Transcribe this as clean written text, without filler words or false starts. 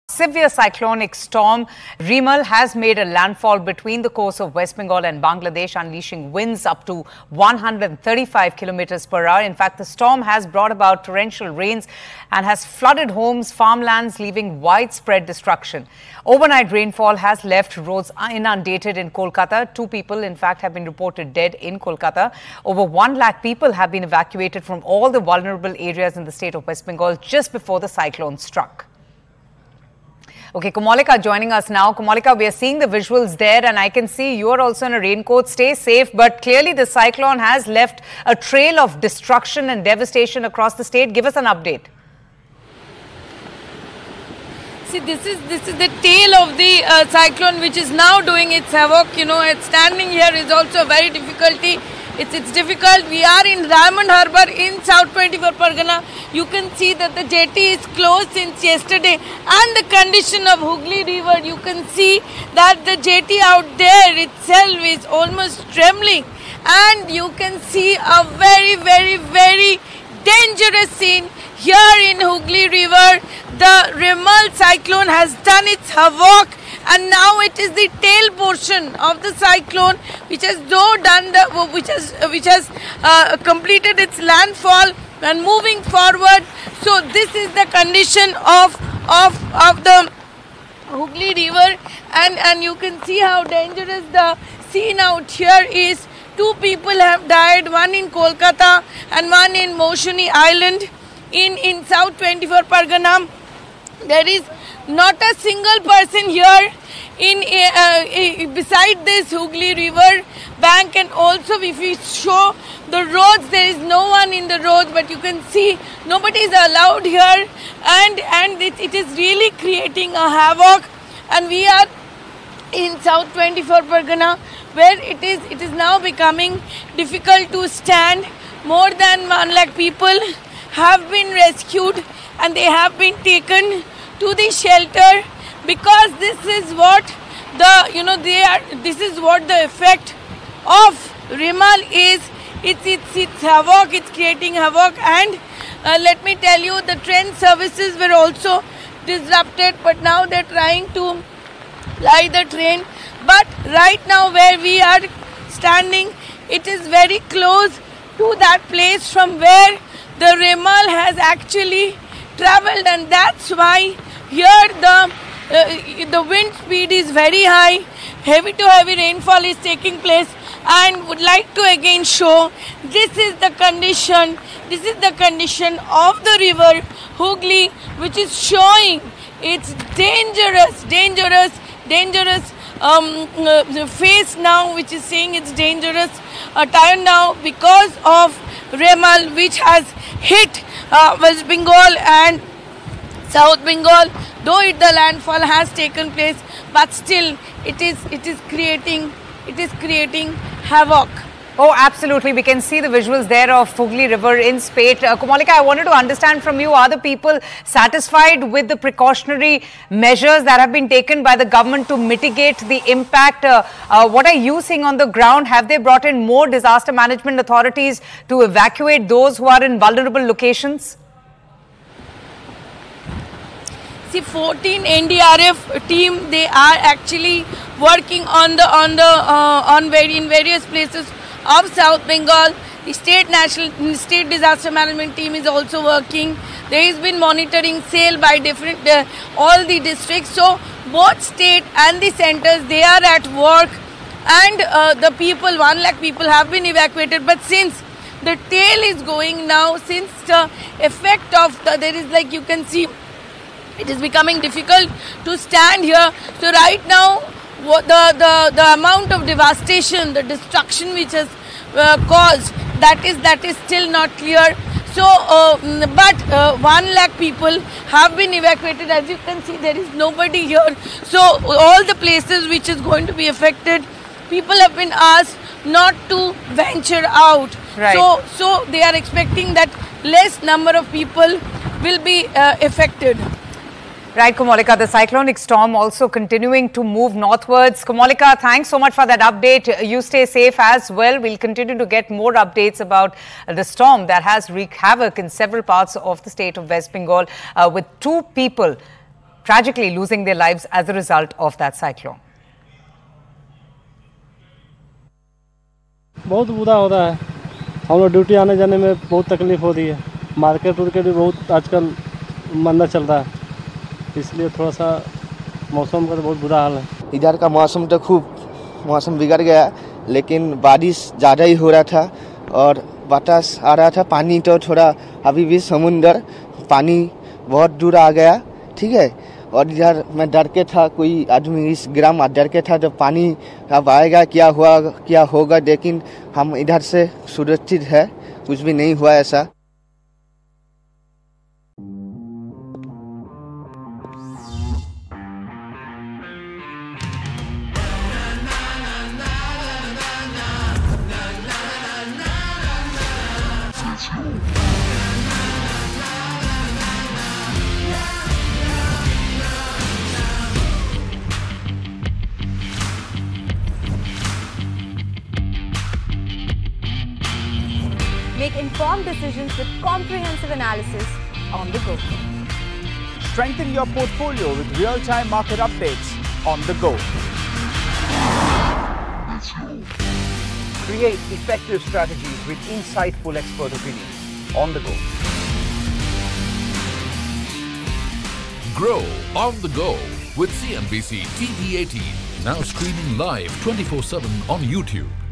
Severe cyclonic storm Remal has made a landfall between the coast of West Bengal and Bangladesh, unleashing winds up to 135 kilometers per hour. In fact, the storm has brought about torrential rains and has flooded homes, farmlands, leaving widespread destruction. Overnight rainfall has left roads inundated in Kolkata. 2 people, in fact, have been reported dead in Kolkata. Over 1 lakh people have been evacuated from all the vulnerable areas in the state of West Bengal just before the cyclone struck. Okay, Komalika joining us now. Komalika, we are seeing the visuals there and I can see you are also in a raincoat. Stay safe, but clearly the cyclone has left a trail of destruction and devastation across the state. Give us an update. See, this is the tail of the cyclone which is now doing its havoc. You know, standing here is also a very difficulty. It's difficult. We are in Diamond Harbour in South 24 Pargana. You can see that the jetty is closed since yesterday, and the condition of Hooghly River, you can see that the jetty out there itself is almost trembling, and you can see a very dangerous scene here in Hooghly River. The Remal cyclone has done its havoc, and now it is the tail portion of the cyclone which has completed its landfall and moving forward. So this is the condition of the Hooghly River, and you can see how dangerous the scene out here is. 2 people have died, one in Kolkata and one in Moshuni Island in South 24 Pargana. There is not a single person here beside this Hooghly River bank, and also if we show the roads, there is no one in the roads, but you can see nobody is allowed here, and it is really creating a havoc. And we are in South 24 Pargana, where it is now becoming difficult to stand. More than 1 lakh people have been rescued and they have been taken to the shelter, because this is what the effect of Remal is. It's havoc, it's creating havoc, and let me tell you, the train services were also disrupted, but now they're trying to ply the train. But right now where we are standing, it is very close to that place from where the Remal has actually travelled, and that's why here the wind speed is very high. Heavy to heavy rainfall is taking place, and would like to again show this is the condition of the river Hooghly, which is showing its dangerous face now, which is saying it's dangerous time now because of Remal, which has hit West Bengal and South Bengal. Though the landfall has taken place, but still it is creating havoc. Oh, absolutely. We can see the visuals there of Hooghly River in spate. Komalika, I wanted to understand from you, are the people satisfied with the precautionary measures that have been taken by the government to mitigate the impact? What are you seeing on the ground? Have they brought in more disaster management authorities to evacuate those who are in vulnerable locations? See, 14 NDRF team, they are actually working in various places of South Bengal. The state disaster management team is also working. There has been monitoring sale by different all the districts. So both state and the centers, they are at work, and the people, 1 lakh people have been evacuated. But since the tail is going now, since the effect of there is, like you can see, it is becoming difficult to stand here. So right now, the amount of devastation, the destruction which has caused, that is still not clear. So, but 1 lakh people have been evacuated. As you can see, there is nobody here. So all the places which is going to be affected, people have been asked not to venture out. Right. So they are expecting that less number of people will be affected. Right, Komalika, the cyclonic storm also continuing to move northwards. Komalika, thanks so much for that update. You stay safe as well. We'll continue to get more updates about the storm that has wreaked havoc in several parts of the state of West Bengal, with 2 people tragically losing their lives as a result of that cyclone. बहुत बुरा हो रहा है, हम लोग duty आने जाने में बहुत तकलीफ हो रही है। मार्केट उर्केट भी बहुत आजकल मंदा चल रहा है, इसलिए थोड़ा सा मौसम का तो बहुत बुरा हाल है। इधर का मौसम तो खूब मौसम बिगड़ गया, लेकिन बारिश ज़्यादा ही हो रहा था और बातास आ रहा था। पानी तो थोड़ा अभी भी समुंदर पानी बहुत दूर आ गया, ठीक है। और इधर मैं डर के था, कोई आदमी इस ग्राम डर के था जब पानी अब आएगा क्या हुआ क्या होगा, लेकिन हम इधर से सुरक्षित है, कुछ भी नहीं हुआ ऐसा। Make informed decisions with comprehensive analysis on the go. Strengthen your portfolio with real-time market updates on the go. Create effective strategies with insightful expert opinions on the go. Grow on the go with CNBC TV18. Now streaming live 24/7 on YouTube.